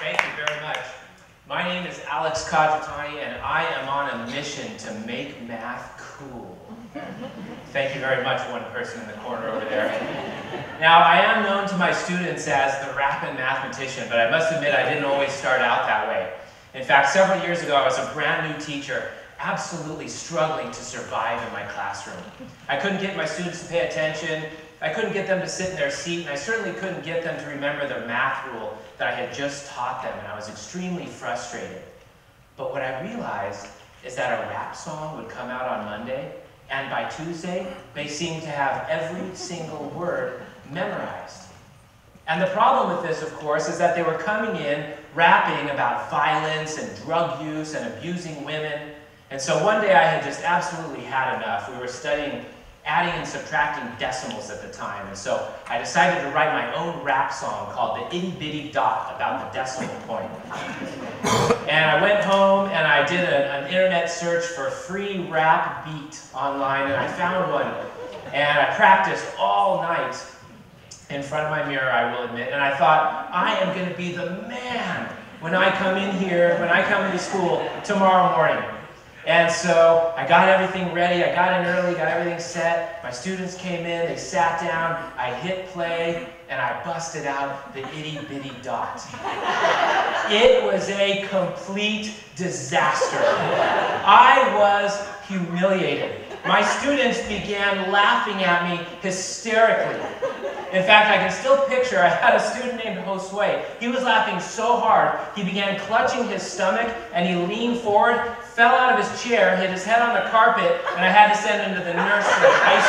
Thank you very much. My name is Kajitani, and I am on a mission to make math cool. Thank you very much, one person in the corner over there. Now, I am known to my students as the rapping mathematician, but I must admit I didn't always start out that way. In fact, several years ago, I was a brand new teacher, absolutely struggling to survive in my classroom. I couldn't get my students to pay attention, I couldn't get them to sit in their seat, and I certainly couldn't get them to remember the math rule that I had just taught them, and I was extremely frustrated. But what I realized is that a rap song would come out on Monday, and by Tuesday, they seemed to have every single word memorized. And the problem with this, of course, is that they were coming in rapping about violence and drug use and abusing women. And so one day I had just absolutely had enough. We were studying adding and subtracting decimals at the time. And so I decided to write my own rap song called the Itty Bitty Dot, about the decimal point. And I went home and I did an internet search for free rap beat online, and I found one. And I practiced all night in front of my mirror, I will admit. And I thought, I am going to be the man when I come in here, when I come into school tomorrow morning. And so I got everything ready, I got in early, got everything set. My students came in, they sat down, I hit play, and I busted out the Itty Bitty Dot. It was a complete disaster. I was humiliated. My students began laughing at me hysterically. In fact, I can still picture, I had a student named Josue. He was laughing so hard, he began clutching his stomach, and he leaned forward, fell out of his chair, hit his head on the carpet, and I had to send him to the nursery ice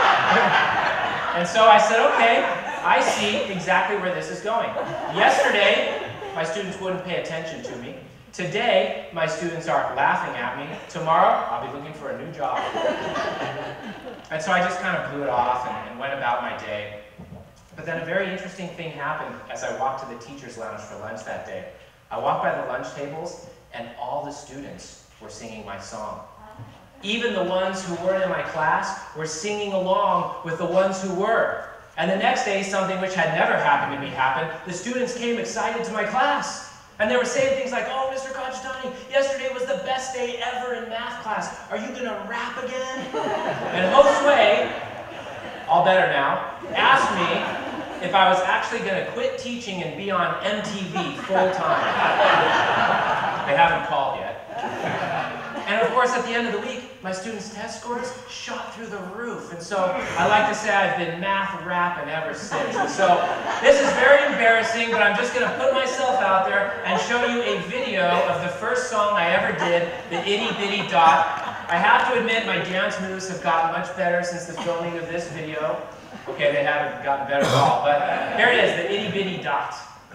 pack. And so I said, okay, I see exactly where this is going. Yesterday, my students wouldn't pay attention to me. Today, my students aren't laughing at me. Tomorrow, I'll be looking for a new job. And so I just kind of blew it off and went about my day. But then a very interesting thing happened as I walked to the teacher's lounge for lunch that day. I walked by the lunch tables, and all the students were singing my song. Even the ones who weren't in my class were singing along with the ones who were. And the next day, something which had never happened to me happened. The students came excited to my class. And they were saying things like, oh, Mr. Kajitani, yesterday was the best day ever in math class. Are you going to rap again? And Josue, all better now, asked me if I was actually going to quit teaching and be on MTV full-time. They haven't called yet. And of course, at the end of the week, my students' test scores shot through the roof. And so I like to say I've been math rapping ever since. And so this is very embarrassing, but I'm just going to put myself out there and show you a video of the first song I ever did, the Itty Bitty Dot. I have to admit my dance moves have gotten much better since the filming of this video. Okay, they haven't gotten better at all, but here it is, the Itty Bitty Dot.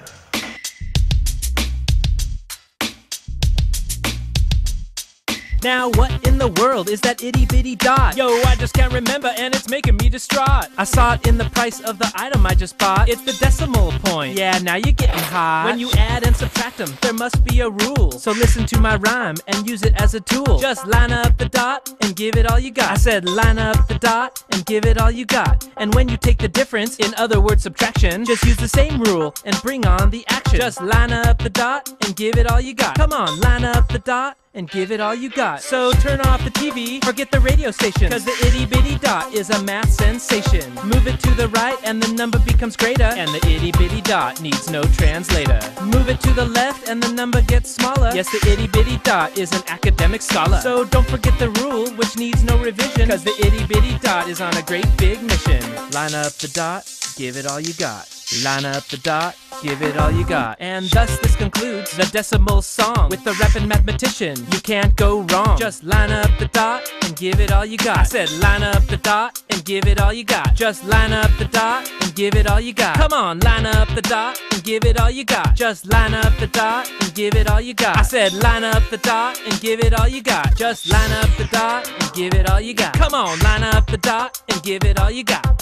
Now what in the world is that itty bitty dot? Yo, I just can't remember and it's making me distraught. I saw it in the price of the item I just bought. It's the decimal point. Yeah, now you're getting hot. When you add and subtract them, there must be a rule. So listen to my rhyme and use it as a tool. Just line up the dot and give it all you got. I said line up the dot and give it all you got. And when you take the difference, in other words subtraction, just use the same rule and bring on the action. Just line up the dot and give it all you got. Come on, line up the dot and give it all you got. So turn off the TV, forget the radio station, cause the itty bitty dot is a math sensation. Move it to the right and the number becomes greater, and the itty bitty dot needs no translator. Move it to the left and the number gets smaller. Yes, the itty bitty dot is an academic scholar. So don't forget the rule, which needs no revision, cause the itty bitty dot is on a great big mission. Line up the dot, give it all you got. Line up the dot, give it all you got. And thus this concludes the decimal song. With the rapping mathematician, you can't go wrong. Just line up the dot and give it all you got. I said line up the dot and give it all you got. Just line up the dot and give it all you got. Come on, line up the dot and give it all you got. Just line up the dot and give it all you got. I said line up the dot and give it all you got. Just line up the dot and give it all you got. Come on, line up the dot and give it all you got.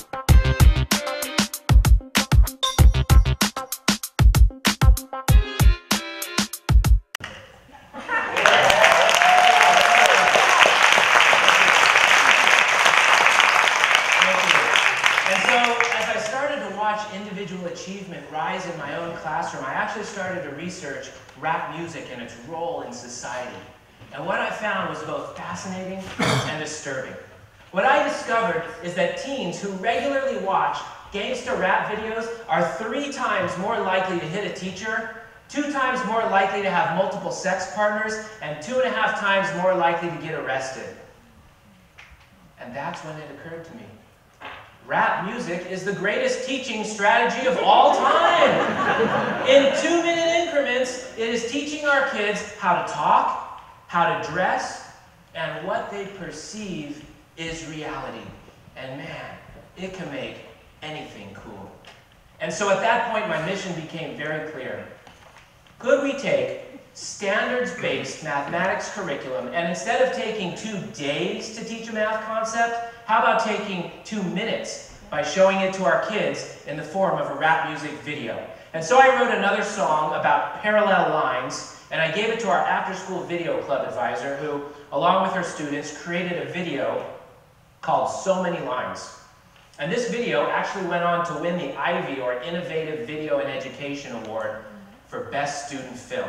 Individual individual achievement rise in my own classroom, I actually started to research rap music and its role in society. And what I found was both fascinating and disturbing. What I discovered is that teens who regularly watch gangsta rap videos are 3 times more likely to hit a teacher, 2 times more likely to have multiple sex partners, and 2.5 times more likely to get arrested. And that's when it occurred to me. Rap music is the greatest teaching strategy of all time. In 2-minute increments, it is teaching our kids how to talk, how to dress, and what they perceive is reality. And man, it can make anything cool. And so at that point, my mission became very clear. Could we take standards-based mathematics curriculum, and instead of taking 2 days to teach a math concept, how about taking 2 minutes by showing it to our kids in the form of a rap music video? And so I wrote another song about parallel lines, and I gave it to our after-school video club advisor, who, along with her students, created a video called So Many Lines. And this video actually went on to win the Ivy, or Innovative Video in Education Award, for Best Student Film.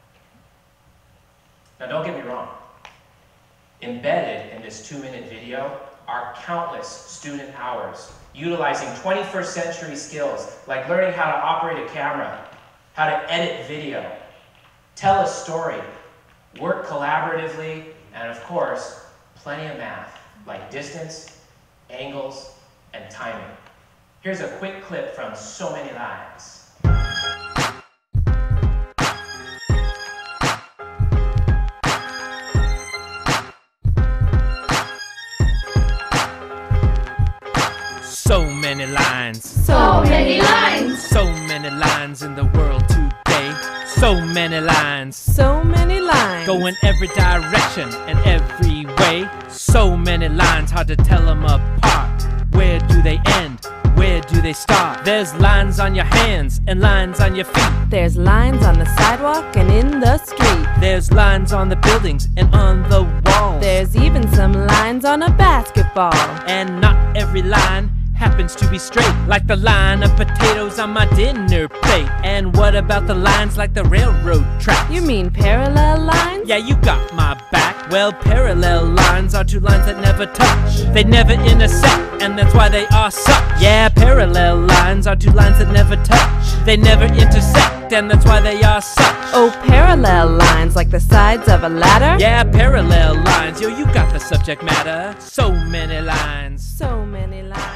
Now don't get me wrong. Embedded in this 2-minute video are countless student hours utilizing 21st century skills like learning how to operate a camera, how to edit video, tell a story, work collaboratively, and of course, plenty of math like distance, angles, and timing. Here's a quick clip from So Many Lines. So many lines. So many lines. So many lines in the world today. So many lines. So many lines. Going every direction and every way. So many lines, hard to tell them apart. Where do they end? Where do they start? There's lines on your hands and lines on your feet. There's lines on the sidewalk and in the street. There's lines on the buildings and on the walls. There's even some lines on a basketball. And not every line happens to be straight, like the line of potatoes on my dinner plate. And what about the lines like the railroad tracks? You mean parallel lines? Yeah, you got my back. Well, parallel lines are 2 lines that never touch. They never intersect, and that's why they are such. Yeah, parallel lines are 2 lines that never touch. They never intersect, and that's why they are such. Oh, parallel lines like the sides of a ladder? Yeah, parallel lines, yo, you got the subject matter. So many lines. So many lines.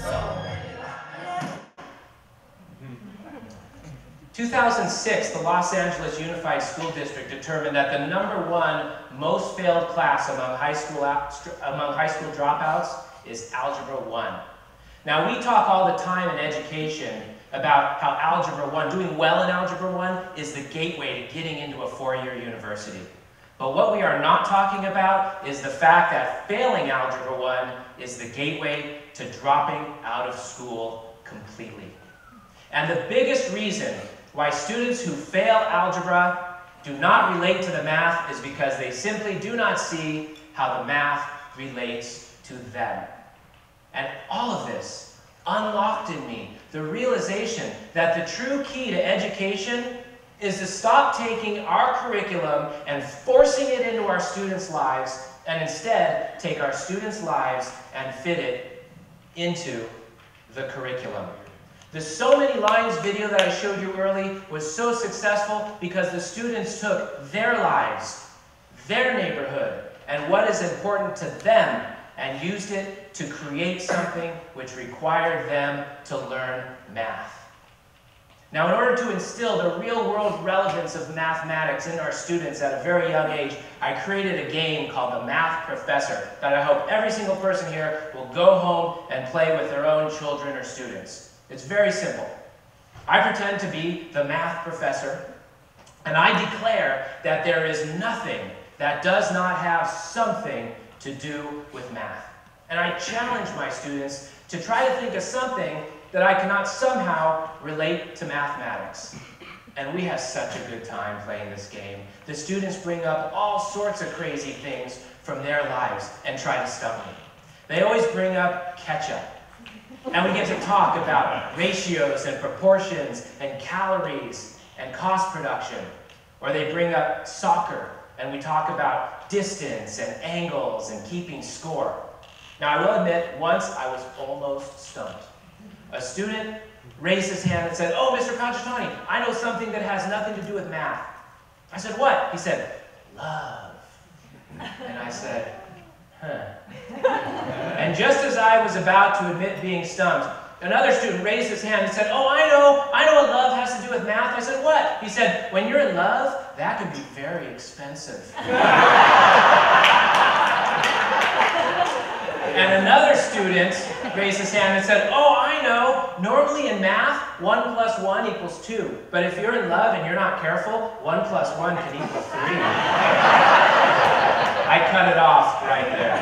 2006, the Los Angeles Unified School District determined that the #1 most failed class among high school dropouts is Algebra 1. Now, we talk all the time in education about how Algebra 1, doing well in Algebra 1, is the gateway to getting into a 4-year university. But what we are not talking about is the fact that failing Algebra 1 is the gateway to dropping out of school completely. And the biggest reason why students who fail algebra do not relate to the math is because they simply do not see how the math relates to them. And all of this unlocked in me the realization that the true key to education is to stop taking our curriculum and forcing it into our students' lives, and instead take our students' lives and fit it into the curriculum. The So Many Lines video that I showed you early was so successful because the students took their lives, their neighborhood, and what is important to them, and used it to create something which required them to learn math. Now, in order to instill the real-world relevance of mathematics in our students at a very young age, I created a game called the Math Professor that I hope every single person here will go home and play with their own children or students. It's very simple. I pretend to be the math professor, and I declare that there is nothing that does not have something to do with math. And I challenge my students to try to think of something that I cannot somehow relate to mathematics. And we have such a good time playing this game. The students bring up all sorts of crazy things from their lives and try to stump me. They always bring up ketchup, And we get to talk about ratios and proportions and calories and cost production. Or they bring up soccer, and we talk about distance and angles and keeping score. Now, I will admit, once I was almost stumped. A student raised his hand and said, "Oh, Mr. Kajitani, I know something that has nothing to do with math." I said, "What?" He said, "Love." And I said, "Huh." And just as I was about to admit being stumped, another student raised his hand and said, "Oh, I know what love has to do with math." I said, "What?" He said, "When you're in love, that can be very expensive." And another student raised his hand and said, "Oh, I know. Normally in math, 1 + 1 = 2. But if you're in love and you're not careful, 1 + 1 can equal 3. I cut it off right there.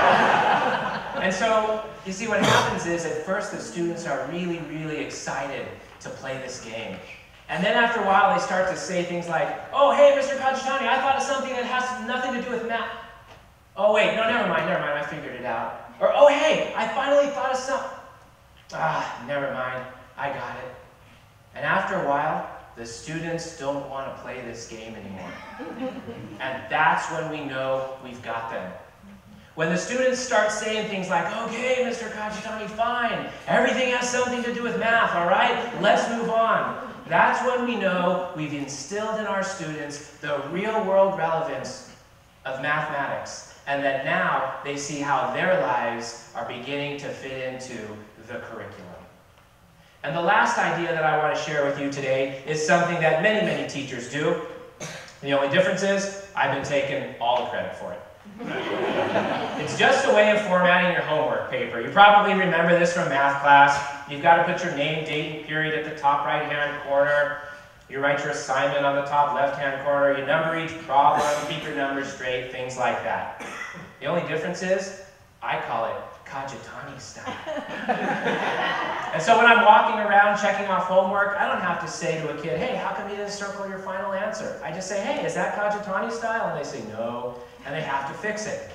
And so, you see, what happens is, at first the students are really, really excited to play this game. And then after a while, they start to say things like, "Oh, hey, Mr. Kajitani, I thought of something that has nothing to do with math." "Oh, wait, no, never mind, I figured it out." Or, "Oh, hey, I finally thought of something." "Ah, never mind, I got it." And after a while, the students don't want to play this game anymore. And that's when we know we've got them. When the students start saying things like, "Okay, Mr. Kajitani, fine. Everything has something to do with math, all right? Let's move on." That's when we know we've instilled in our students the real-world relevance of mathematics, and that now they see how their lives are beginning to fit into the curriculum. And the last idea that I want to share with you today is something that many, many teachers do. The only difference is I've been taking all the credit for it. It's just a way of formatting your homework paper. You probably remember this from math class. You've got to put your name, date, and period at the top right-hand corner. You write your assignment on the top left-hand corner. You number each problem, keep your numbers straight, things like that. The only difference is I call it Kajitani style. And so when I'm walking around checking off homework, I don't have to say to a kid, "Hey, how come you didn't circle your final answer?" I just say, "Hey, is that Kajitani style?" And they say, "No," and they have to fix it.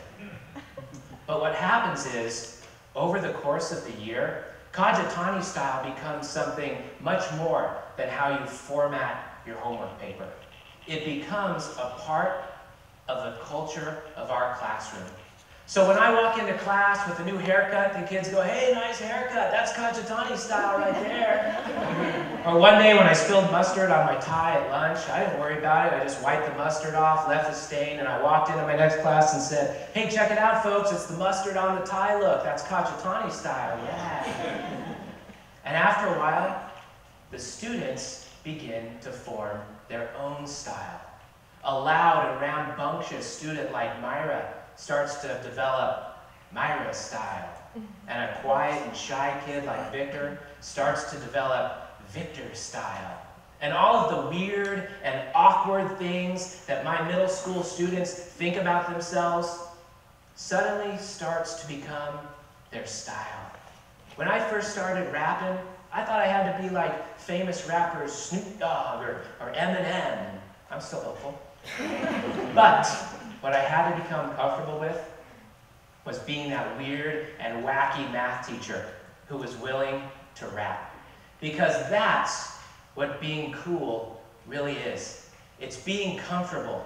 But what happens is, over the course of the year, Kajitani style becomes something much more than how you format your homework paper. It becomes a part of the culture of our classroom. So when I walk into class with a new haircut, the kids go, "Hey, nice haircut. That's Kajitani style right there." Or one day when I spilled mustard on my tie at lunch, I didn't worry about it. I just wiped the mustard off, left the stain, and I walked into my next class and said, "Hey, check it out, folks. It's the mustard on the tie look. That's Kajitani style, yeah." And after a while, the students begin to form their own style. A loud and rambunctious student like Myra starts to develop Myra style. And a quiet and shy kid like Victor starts to develop Victor style. And all of the weird and awkward things that my middle school students think about themselves suddenly starts to become their style. When I first started rapping, I thought I had to be like famous rappers Snoop Dogg or Eminem. I'm still hopeful. But what I had to become comfortable with was being that weird and wacky math teacher who was willing to rap. Because that's what being cool really is. It's being comfortable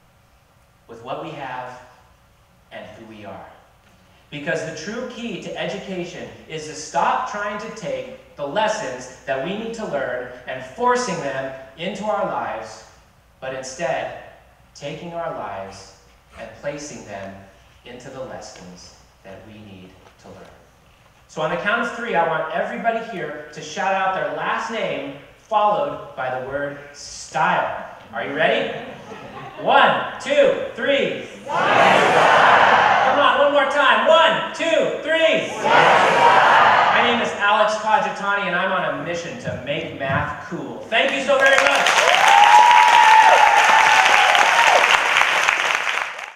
with what we have and who we are. Because the true key to education is to stop trying to take the lessons that we need to learn and forcing them into our lives, but instead taking our lives and placing them into the lessons that we need to learn. So on the count of 3, I want everybody here to shout out their last name followed by the word style. Are you ready? 1, 2, 3. Come on, one more time. 1, 2, 3. My name is Alex Kajitani, and I'm on a mission to make math cool. Thank you so very much.